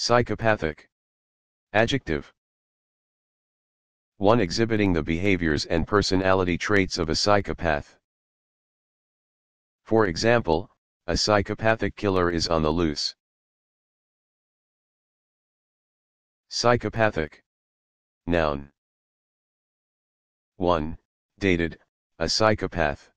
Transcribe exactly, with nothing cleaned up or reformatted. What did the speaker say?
Psychopathic. Adjective. one Exhibiting the behaviors and personality traits of a psychopath. For example, a psychopathic killer is on the loose. Psychopathic. Noun. one Dated, a psychopath.